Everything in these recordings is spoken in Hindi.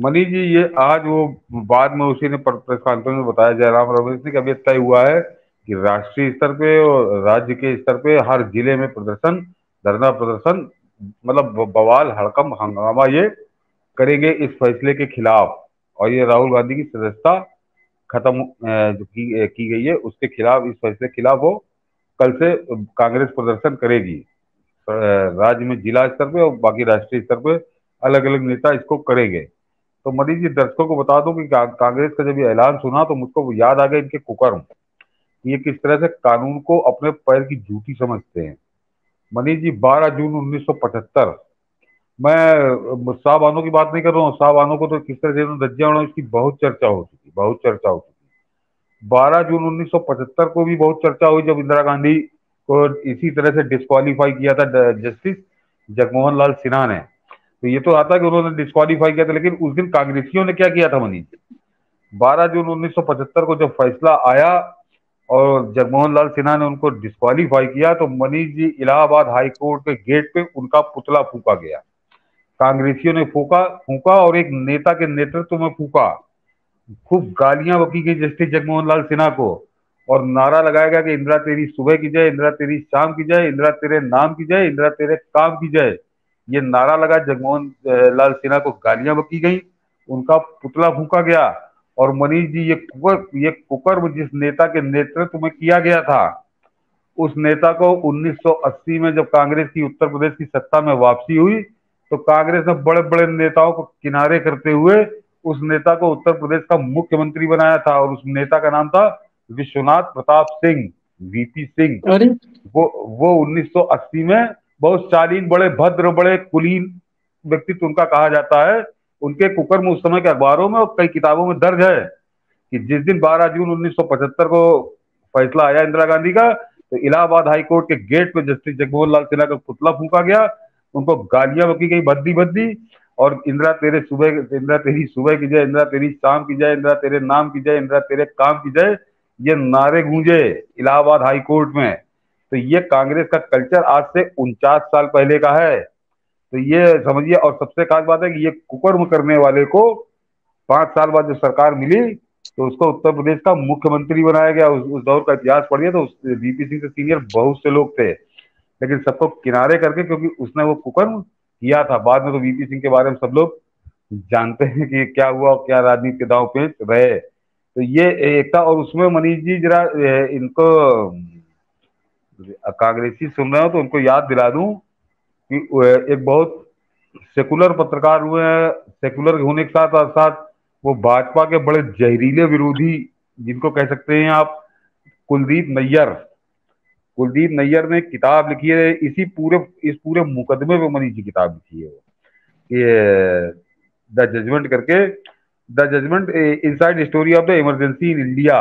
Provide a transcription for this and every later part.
मनीष जी, ये आज वो बाद में उसी ने प्रेस कॉन्फ्रेंस में बताया, जयराम रमेश ने, कि अभी तय हुआ है कि राष्ट्रीय स्तर पे और राज्य के स्तर पे हर जिले में प्रदर्शन, धरना प्रदर्शन, मतलब बवाल हड़कंप हंगामा ये करेंगे इस फैसले के खिलाफ। और ये राहुल गांधी की सदस्यता खत्म जो की गई है उसके खिलाफ, इस फैसले के खिलाफ वो कल से कांग्रेस प्रदर्शन करेगी। राज्य में जिला स्तर पे और बाकी राष्ट्रीय स्तर पे अलग अलग नेता इसको करेंगे। तो मनीष जी, दर्शकों को बता दूं कि कांग्रेस का जब ये ऐलान सुना तो मुझको याद आ गया इनके कुकर्म। ये किस तरह से कानून को अपने पैर की जूती समझते हैं। मनीष जी, 12 जून 1975, मैं शाहबानो की बात नहीं कर रहा हूँ, शाहबानो को तो किस तरह से इन्होंने धज्जियां उड़ाई, इसकी बहुत चर्चा हो चुकी, बहुत चर्चा हो चुकी। 12 जून 1975 को भी बहुत चर्चा हुई जब इंदिरा गांधी को इसी तरह से डिस्क्वालीफाई किया था जस्टिस जगमोहन लाल सिन्हा ने। तो ये तो आता कि उन्होंने डिस्क्वालीफाई किया था, लेकिन उस दिन कांग्रेसियों ने क्या किया था मनीष? 12 जून 1975 को जब फैसला आया और जगमोहन लाल सिन्हा ने उनको डिस्क्वालीफाई किया, तो मनीष जी, इलाहाबाद हाई कोर्ट के गेट पे उनका पुतला फूका गया। कांग्रेसियों ने फूका फूका और एक नेता के नेतृत्व में फूका। खूब गालियां बकी गई जस्टिस जगमोहन लाल सिन्हा को, और नारा लगाया गया कि इंदिरा तेरी सुबह की जय, इंदिरा तेरी शाम की जय, इंदिरा तेरे नाम की जय, इंदिरा तेरे काम की जय। ये नारा लगा, जगमोहन लाल सिन्हा को गालियां बकी गई, उनका पुतला फूका गया। और मनीष जी, ये कुकर्म जिस नेता के नेतृत्व में किया गया था, उस नेता को 1980 में जब कांग्रेस की उत्तर प्रदेश की सत्ता में वापसी हुई, तो कांग्रेस ने बड़े बड़े नेताओं को किनारे करते हुए उस नेता को उत्तर प्रदेश का मुख्यमंत्री बनाया था, और उस नेता का नाम था विश्वनाथ प्रताप सिंह, वीपी सिंह। अरे वो 1980 में बहुत शालीन, बड़े भद्र, बड़े कुलीन व्यक्तित्व उनका कहा जाता है। उनके कुकर्म उस समय के अखबारों में और कई किताबों में दर्ज है कि जिस दिन 12 जून 1975 को फैसला आया इंदिरा गांधी का, तो इलाहाबाद हाई कोर्ट के गेट पे जस्टिस जगमोहन लाल सिन्हा का पुतला फूका गया, उनको गालियां बकी गई भद्दी भद्दी, और इंदिरा तेरी सुबह की जय, इंदिरा तेरी शाम की जय, इंदिरा तेरे नाम की जय, इंदिरा तेरे काम की जय, ये नारे गूंजे इलाहाबाद हाई कोर्ट में। तो ये कांग्रेस का कल्चर आज से 49 साल पहले का है। तो ये समझिए, और सबसे खास बात है कि ये कुकर्म करने वाले को 5 साल बाद जब सरकार मिली, तो उसको उत्तर प्रदेश का मुख्यमंत्री बनाया गया। उस दौर का इतिहास पढ़िए तो वीपी सिंह से सीनियर बहुत से लोग थे, लेकिन सबको किनारे करके, क्योंकि उसने वो कुकर्म किया था। बाद में तो वीपी सिंह के बारे में सब लोग जानते हैं कि क्या हुआ और क्या राजनीति के दांव पेच रहे। तो ये एक था। और उसमें मनीष जी, जरा इनको कांग्रेसी सुन रहे हो तो उनको याद दिला दूं कि एक बहुत सेकुलर पत्रकार हुए हैं। सेकुलर होने के साथ साथ वो भाजपा के बड़े जहरीले विरोधी, जिनको कह सकते हैं आप, कुलदीप नैयर। कुलदीप नैयर ने किताब लिखी है इस पूरे मुकदमे पे, मनीष जी किताब लिखी है वो, ये द जजमेंट करके, the judgment inside story of the emergency in India.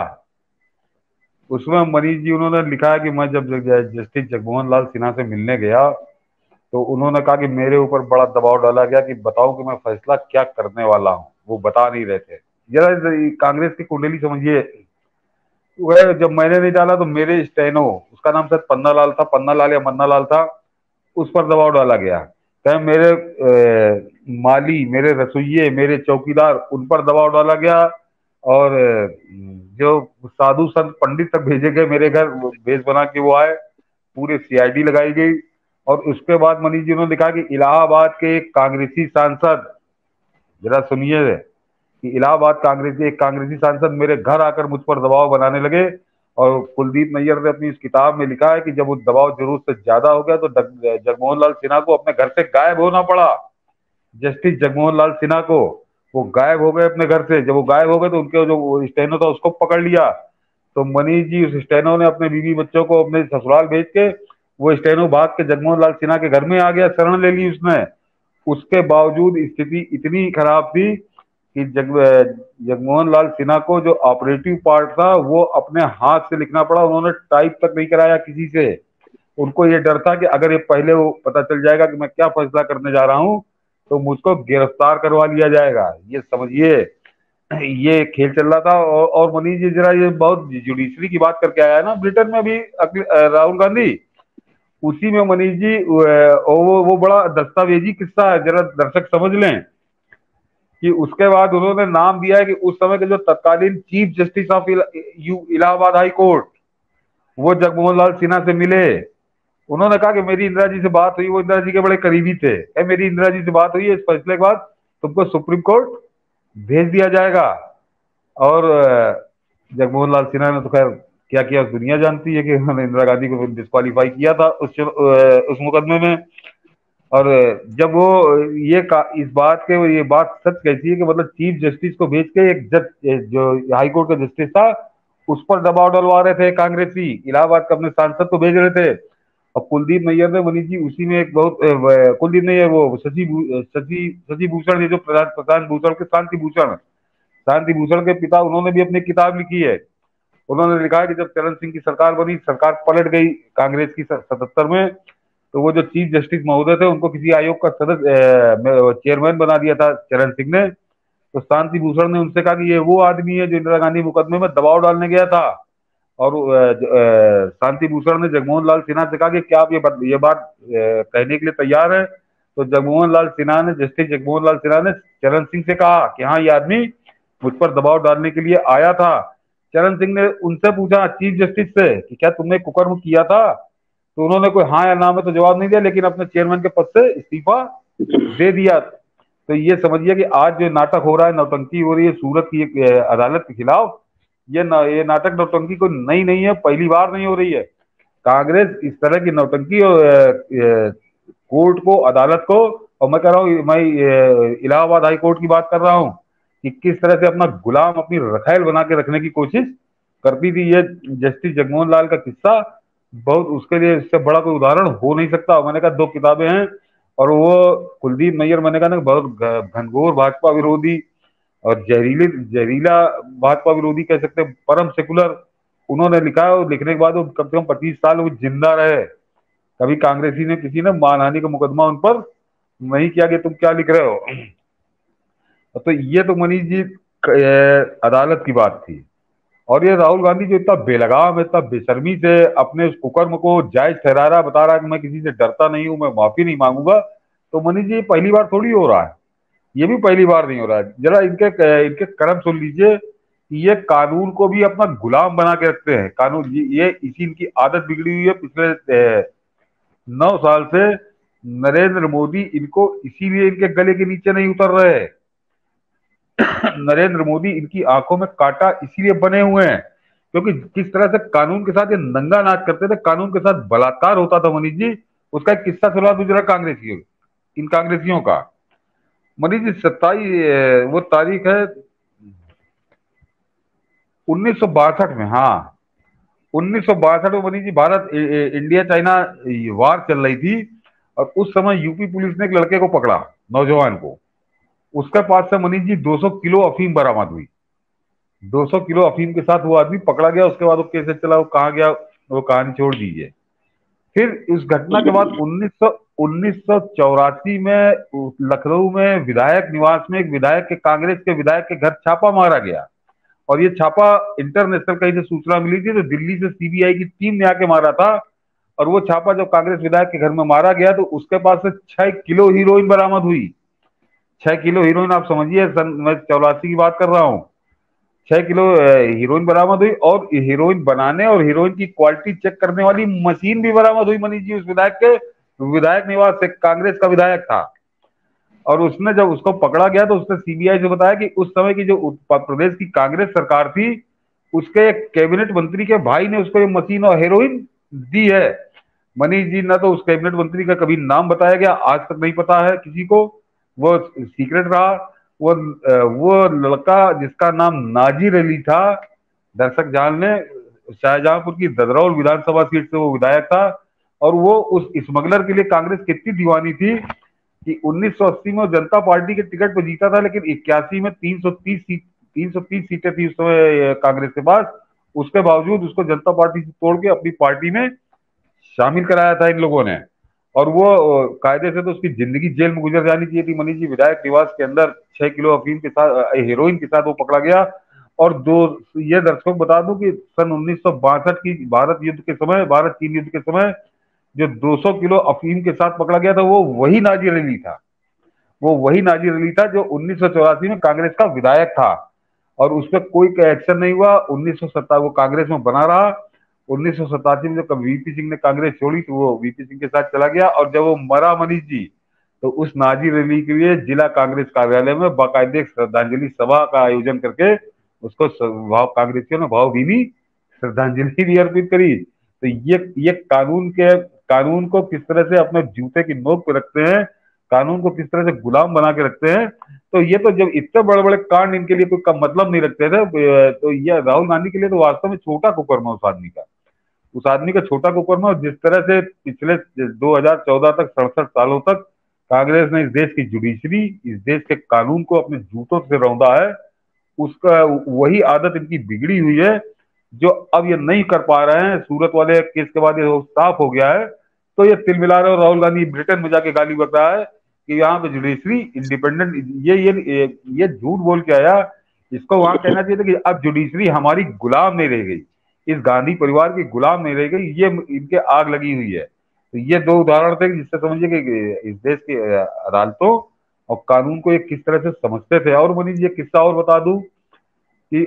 उसमें मनीष जी उन्होंने लिखा है कि मैं जब जस्टिस जगमोहन लाल सिन्हा से मिलने गया, तो उन्होंने कहा कि मेरे ऊपर बड़ा दबाव डाला गया कि बताओ कि मैं फैसला क्या करने वाला हूँ। वो बता नहीं रहे थे। जरा कांग्रेस की कुंडली समझिए। वह जब मैंने नहीं डाला तो मेरे स्टेनो, उसका नाम शायद पन्ना लाल था, पन्ना लाल या मन्ना लाल था, उस पर दबाव डाला गया। कहे मेरे माली, मेरे रसोइये, मेरे चौकीदार, उन पर दबाव डाला गया। और जो साधु संत पंडित तक भेजे गए मेरे घर, भेष बना के वो आए, पूरे सीआईडी लगाई गई। और उसके बाद मनीष जी ने लिखा कि इलाहाबाद के एक कांग्रेसी सांसद, जरा सुनिए, कि इलाहाबाद कांग्रेसी एक कांग्रेसी सांसद मेरे घर आकर मुझ पर दबाव बनाने लगे। और कुलदीप नैयर ने अपनी इस किताब में लिखा है कि जब वो दबाव जरूरत से ज्यादा हो गया तो जगमोहन लाल सिन्हा को अपने घर से गायब होना पड़ा। जस्टिस जगमोहन लाल सिन्हा को, वो गायब हो गए अपने घर से। जब वो गायब हो गए तो उनके जो स्टेनो था उसको पकड़ लिया। तो मनीष जी, उस स्टेनो ने अपने बीवी बच्चों को अपने ससुराल भेज के, वो स्टेनो भाग के जगमोहन लाल सिन्हा के घर में आ गया, शरण ले ली उसने। उसके बावजूद स्थिति इतनी खराब थी कि जगमोहन लाल सिन्हा को जो ऑपरेटिव पार्ट था वो अपने हाथ से लिखना पड़ा। उन्होंने टाइप तक नहीं कराया किसी से। उनको ये डर था कि अगर ये पहले वो पता चल जाएगा कि मैं क्या फैसला करने जा रहा हूं, तो मुझको गिरफ्तार करवा लिया जाएगा। ये समझिए, ये खेल चल रहा था। और मनीष जी, जरा ये बहुत जुडिशरी की बात करके आया है ना ब्रिटेन में अभी राहुल गांधी, उसी में मनीष जी वो बड़ा दस्तावेजी किस्सा है, जरा दर्शक समझ लें। कि उसके बाद उन्होंने नाम दिया है कि उस समय के जो तत्कालीन chief justice of Allahabad high court, वो जगमोहन लाल सिन्हा से मिले। उन्होंने कहा कि मेरी इंदिरा जी से बात हुई, वो इंदिरा जी के बड़े करीबी थे, मेरी इंदिरा जी से बात हुई है, इस फैसले के बाद तुमको सुप्रीम कोर्ट भेज दिया जाएगा। और जगमोहन लाल सिन्हा ने तो खैर क्या किया उस दुनिया जानती है कि उन्होंने इंदिरा गांधी को डिस्क्वालीफाई किया था उस मुकदमे में। और जब वो इस बात के ये बात सच कहती है कि मतलब चीफ जस्टिस को भेज के एक जज जो हाई कोर्ट का जस्टिस था उस पर दबाव डलवा रहे थे कांग्रेसी, इलाहाबाद के अपने सांसद को भेज रहे थे। और कुलदीप नैयर ने मनीष जी उसी में एक बहुत कुलदीप नैयर वो शशि भूषण, ये जो प्रशांत भूषण के शांति भूषण के पिता, उन्होंने भी अपनी किताब लिखी है। उन्होंने लिखा है कि जब चरण सिंह की सरकार बनी, सरकार पलट गई कांग्रेस की 77 में, तो वो जो चीफ जस्टिस महोदय थे उनको किसी आयोग का सदस्य चेयरमैन बना दिया था चरण सिंह ने। तो शांति भूषण ने उनसे कहा कि ये वो आदमी है जो इंदिरा गांधी मुकदमे में दबाव डालने गया था। और शांति भूषण ने जगमोहन लाल सिन्हा से कहा कि क्या आप ये बात कहने के लिए तैयार है? तो जगमोहन लाल सिन्हा ने, जस्टिस जगमोहन लाल सिन्हा ने चरण सिंह से कहा कि हाँ, ये आदमी मुझ पर दबाव डालने के लिए आया था। चरण सिंह ने उनसे पूछा चीफ जस्टिस से कि क्या तुमने कुकर्म किया था? तो उन्होंने कोई हाँ या ना में तो जवाब नहीं दिया, लेकिन अपने चेयरमैन के पद से इस्तीफा दे दिया। तो ये समझिए कि आज जो नाटक हो रहा है, नौटंकी हो रही है सूरत की एक अदालत के खिलाफ, ये नाटक नौटंकी को नई नहीं है, पहली बार नहीं हो रही है। कांग्रेस इस तरह की नौटंकी और कोर्ट को, अदालत को, और मैं कह रहा हूँ, मैं इलाहाबाद हाई कोर्ट की बात कर रहा हूँ कि किस तरह से अपना गुलाम, अपनी रखैल बना के रखने की कोशिश करती थी। ये जस्टिस जगमोहन लाल का किस्सा बहुत, उसके लिए इससे बड़ा कोई उदाहरण हो नहीं सकता। मैंने कहा 2 किताबें हैं, और वो कुलदीप नैयर, मैंने कहा ना, बहुत घनघोर भाजपा विरोधी और जहरीला भाजपा विरोधी कह सकते हैं, परम सेकुलर। उन्होंने लिखा है, और लिखने के बाद वो कम से कम 25 साल वो जिंदा रहे। कभी कांग्रेसी ने किसी ने मानहानि का मुकदमा उन पर नहीं किया कि तुम क्या लिख रहे हो। तो ये तो मनीष जी अदालत की बात थी। और ये राहुल गांधी जो इतना बेलगाम, इतना बेशर्मी से अपने उस कुकर्म को जायज ठहरा रहा, बता रहा है कि मैं किसी से डरता नहीं हूं, मैं माफी नहीं मांगूंगा, तो मनीष जी पहली बार थोड़ी हो रहा है, ये भी पहली बार नहीं हो रहा है। जरा इनके इनके कर्म सुन लीजिए कि ये कानून को भी अपना गुलाम बना के रखते हैं। कानून, ये इसी इनकी आदत बिगड़ी हुई है पिछले 9 साल से। नरेंद्र मोदी इनको इसीलिए इनके गले के नीचे नहीं उतर रहे। नरेंद्र मोदी इनकी आंखों में कांटा इसीलिए बने हुए हैं क्योंकि जिस तरह से कानून के साथ ये नंगा नाच करते थे, कानून के साथ बलात्कार होता था मनीष जी, उसका एक किस्सा सुना दूं जरा इन कांग्रेसियों का। मनीष जी 27 वो तारीख है 1962 में, हाँ 1962 में Manish ji, Bharat India China war चल रही थी। और उस समय यूपी पुलिस ने एक लड़के को पकड़ा, नौजवान को। उसके पास से मनीष जी 200 किलो अफीम बरामद हुई। 200 किलो अफीम के साथ वो आदमी पकड़ा गया। उसके बाद वो कैसे चला, वो कहाँ गया, वो कहानी छोड़ दीजिए। फिर उस घटना के बाद 1984 में लखनऊ में विधायक निवास में एक विधायक के, कांग्रेस के विधायक के घर छापा मारा गया। और ये छापा इंटरनेशनल कहीं से सूचना मिली थी, तो दिल्ली से सीबीआई की टीम ने आके मारा था। और वो छापा जब कांग्रेस विधायक के घर में मारा गया तो उसके पास से 6 किलो हीरोइन बरामद हुई। 6 किलो हीरोइन, आप समझिए, मैं 84 की बात कर रहा हूँ। 6 किलो हीरोइन बरामद हुई, और हीरोइन बनाने और हीरोइन की क्वालिटी चेक करने वाली मशीन भी बरामद हुई मनीष जी, उस विधायक के विधायक निवास से। कांग्रेस का विधायक था। और उसने जब उसको पकड़ा गया तो उसने सीबीआई से बताया कि उस समय की जो प्रदेश की कांग्रेस सरकार थी, उसके कैबिनेट मंत्री के भाई ने उसको ये मशीन और हेरोइन दी है। मनीष जी, ना तो उस कैबिनेट मंत्री का कभी नाम बताया गया, आज तक नहीं पता है किसी को, वो सीक्रेट रहा। वो लड़का जिसका नाम नाजिर अली था, दर्शक जान ले, शाहजहांपुर की ददरौल विधानसभा सीट से वो विधायक था। और वो उस स्मगलर के लिए कांग्रेस कितनी दीवानी थी कि 1980 में वो जनता पार्टी के टिकट पर जीता था, लेकिन 81 में 330 सीटें थी उस समय कांग्रेस के पास। उसके बावजूद उसको जनता पार्टी से तोड़ के अपनी पार्टी में शामिल कराया था इन लोगों ने। और वो कायदे से तो उसकी जिंदगी जेल में गुजर जानी चाहिए थी मनीष जी। विधायक निवास के अंदर 6 किलो अफीम के साथ, हेरोइन के साथ वो पकड़ा गया। और ये दर्शकों को बता दूं कि सन 1962 की भारत युद्ध के समय, भारत चीन युद्ध के समय जो 200 किलो अफीम के साथ पकड़ा गया था, वो वही नाजिर अली था। वो वही नाजिर अली था जो 1984 में कांग्रेस का विधायक था, और उस पर कोई एक्शन नहीं हुआ। 1970 वो कांग्रेस में बना रहा। 1987 में जब वीपी सिंह ने कांग्रेस छोड़ी तो वो वीपी सिंह के साथ चला गया, और जब वो मरा मनीष जी, तो उस नाजिर अली के लिए जिला कांग्रेस कार्यालय में बाकायदे एक श्रद्धांजलि सभा का आयोजन करके उसको भाव कांग्रेसियों ने भावभीनी श्रद्धांजलि भी अर्पित करी। तो ये कानून को किस तरह से अपने जूते की नोक पे रखते हैं, कानून को किस तरह से गुलाम बना के रखते हैं। तो ये तो जब इतने बड़े बड़े कांड इनके लिए कोई मतलब नहीं रखते थे, तो ये राहुल गांधी के लिए तो वास्तव में छोटा कुकर्मा उस आदमी का छोटा कुकर्मा। जिस तरह से पिछले 2014 तक 67 सालों तक कांग्रेस ने इस देश की जुडिशरी, इस देश के कानून को अपने जूतों से रौंदा है, उसका वही आदत इनकी बिगड़ी हुई है, जो अब ये नहीं कर पा रहे हैं। सूरत वाले केस के बाद ये साफ हो गया है, तो ये तिल मिला रहे। और राहुल गांधी ब्रिटेन में जाके गाली बक रहा है कि यहाँ पे जुडिशरी इंडिपेंडेंट, ये झूठ बोल के आया। इसको वहां कहना चाहिए था कि अब जुडिशरी हमारी गुलाम नहीं रह गई, इस गांधी परिवार की गुलाम नहीं रह गई, ये इनके आग लगी हुई है। तो ये दो उदाहरण थे जिससे समझिए कि इस देश की अदालतों और कानून को ये किस तरह से समझते थे। और मनीष ये किस्सा और बता दूं कि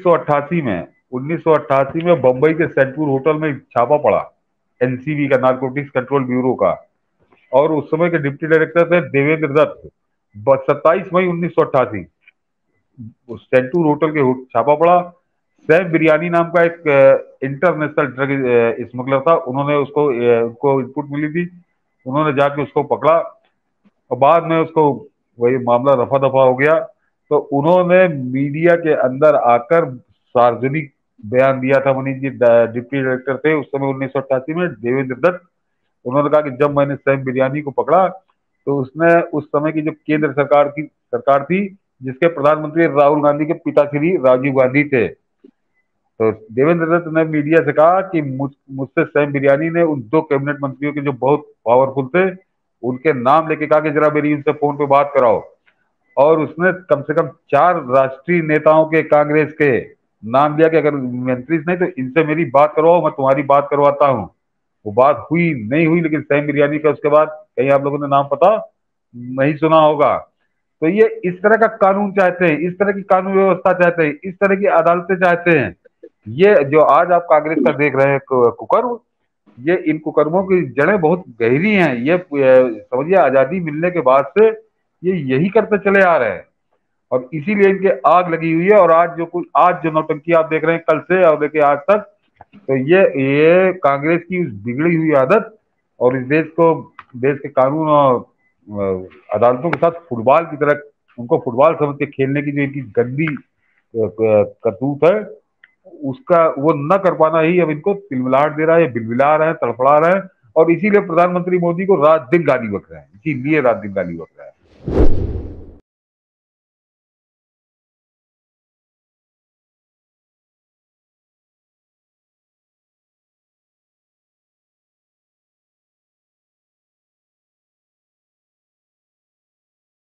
1988 में बंबई के सेंटूर होटल में छापा पड़ा, एनसीबी का, नारकोटिक्स कंट्रोल ब्यूरो का, और उस समय के डिप्टी डायरेक्टर थे देवेंद्र दत्त। 27 मई 1988 सेंटूर होटल के छापा पड़ा। सैफ बिरयानी नाम का एक इंटरनेशनल ड्रग स्मगलर था, उन्होंने उनको इनपुट मिली थी, उन्होंने जाके उसको पकड़ा, और बाद में उसको वही मामला रफा दफा हो गया। तो उन्होंने मीडिया के अंदर आकर सार्वजनिक बयान दिया था। मनीष जी डिप्टी डायरेक्टर थे उस समय 1988 में, देवेंद्र दत्त। उन्होंने कहा कि जब मैंने सैम बिरयानी को पकड़ा तो उसने उस समय की जो केंद्र सरकार थी, जिसके प्रधानमंत्री राहुल गांधी के पिता श्री राजीव गांधी थे, तो देवेंद्र दत्त ने मीडिया से कहा कि मुझसे सैम बिरयानी ने उन दो कैबिनेट मंत्रियों के जो बहुत पावरफुल थे उनके नाम लेके कहा कि जरा मेरी इनसे फोन पे बात कराओ। और उसने कम से कम 4 राष्ट्रीय नेताओं के, कांग्रेस के नाम लिया कि अगर मंत्री नहीं तो इनसे मेरी बात करवाओ, मैं तुम्हारी बात करवाता हूँ। वो बात हुई नहीं हुई, लेकिन सैम बिरयानी का उसके बाद कहीं आप लोगों ने नाम पता नहीं सुना होगा। तो ये इस तरह का कानून चाहते हैं, इस तरह की कानून व्यवस्था चाहते हैं, इस तरह की अदालतें चाहते हैं। ये जो आज आप कांग्रेस का देख रहे हैं कुकर्म, ये इन कुकर्मों की जड़ें बहुत गहरी हैं। ये समझिए आजादी मिलने के बाद से ये यही करते चले आ रहे हैं, और इसीलिए इनके आग लगी हुई है। और आज जो नौटंकी आप देख रहे हैं कल से और लेके आज तक, तो ये कांग्रेस की उस बिगड़ी हुई आदत, और इस देश के कानून और अदालतों के साथ फुटबॉल की तरह उनको फुटबॉल समझ के खेलने की जो इनकी गंदी करतूत है, उसका वो न कर पाना ही अब इनको तिलमिलाहट दे रहा है, बिलबिला रहे हैं, तड़फड़ा रहे हैं। और इसीलिए प्रधानमंत्री मोदी को रात दिन गाली बक रहे हैं, इसीलिए रात दिन गाली बक रहे हैं।